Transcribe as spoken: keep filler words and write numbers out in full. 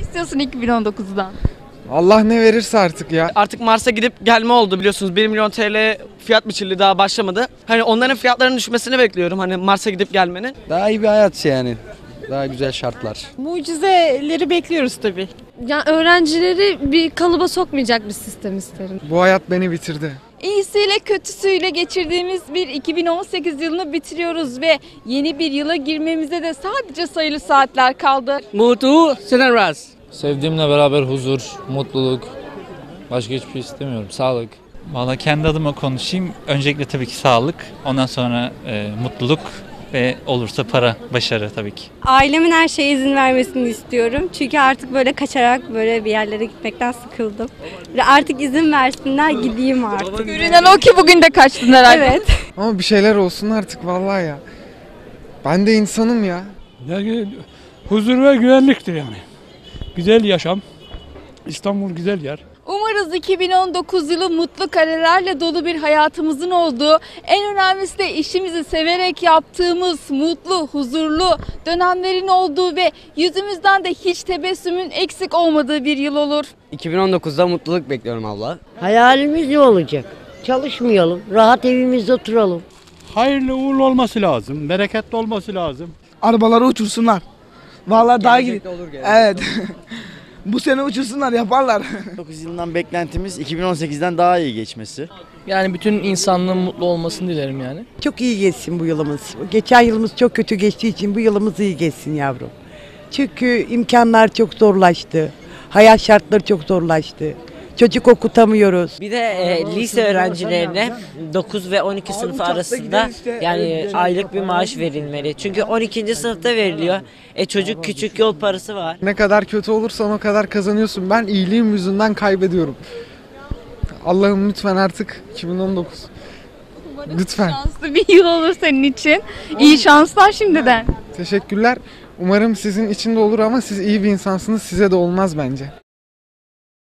istiyorsun iki bin on dokuzdan? Allah ne verirse artık ya. Artık Mars'a gidip gelme oldu biliyorsunuz. bir milyon T L fiyat biçildi, daha başlamadı. Hani onların fiyatlarının düşmesini bekliyorum. Hani Mars'a gidip gelmenin. Daha iyi bir hayat yani. Daha güzel şartlar. Mucizeleri bekliyoruz tabii. Ya öğrencileri bir kalıba sokmayacak bir sistem isterim. Bu hayat beni bitirdi. İyisiyle kötüsüyle geçirdiğimiz bir iki bin on sekiz yılını bitiriyoruz ve yeni bir yıla girmemize de sadece sayılı saatler kaldı. Mutlu seneler. Sevdiğimle beraber huzur, mutluluk, başka hiçbir şey istemiyorum. Sağlık. Valla kendi adıma konuşayım. Öncelikle tabii ki sağlık, ondan sonra e, mutluluk ve olursa para, başarı tabii ki. Ailemin her şeye izin vermesini istiyorum. Çünkü artık böyle kaçarak böyle bir yerlere gitmekten sıkıldım. Ve artık izin versinler, gideyim artık. Görünen o ki bugün de kaçtın herhalde. Evet. Ama bir şeyler olsun artık vallahi ya. Ben de insanım ya. Yani huzur ve güvenliktir yani. Güzel yaşam. İstanbul güzel yer. Umarız iki bin on dokuz yılı mutlu karelerle dolu bir hayatımızın olduğu, en önemlisi de işimizi severek yaptığımız mutlu, huzurlu dönemlerin olduğu ve yüzümüzden de hiç tebessümün eksik olmadığı bir yıl olur. iki bin on dokuzda mutluluk bekliyorum abla. Hayalimiz ne olacak? Çalışmayalım, rahat evimizde oturalım. Hayırlı uğurlu olması lazım. Bereketli olması lazım. Arabaları uçursunlar. Vallahi daha iyi. Evet. Olur, Bu sene uçursunlar, yaparlar. dokuz yılından beklentimiz iki bin on sekizden daha iyi geçmesi. Yani bütün insanlığın mutlu olmasını dilerim yani. Çok iyi geçsin bu yılımız. Geçen yılımız çok kötü geçtiği için bu yılımız iyi geçsin yavrum. Çünkü imkanlar çok zorlaştı. Hayat şartları çok zorlaştı. Çocuk okutamıyoruz. Bir de e, lise öğrencilerine dokuz ve on iki sınıf arasında yani aylık bir maaş verilmeli. Çünkü on ikinci sınıfta veriliyor. E çocuk küçük yol parası var. Ne kadar kötü olursan o kadar kazanıyorsun. Ben iyiliğim yüzünden kaybediyorum. Allah'ım lütfen artık iki bin on dokuz. Lütfen. Şanslı bir yıl olur senin için. İyi şanslar şimdiden. Teşekkürler. Umarım sizin için de olur ama siz iyi bir insansınız. Size de olmaz bence.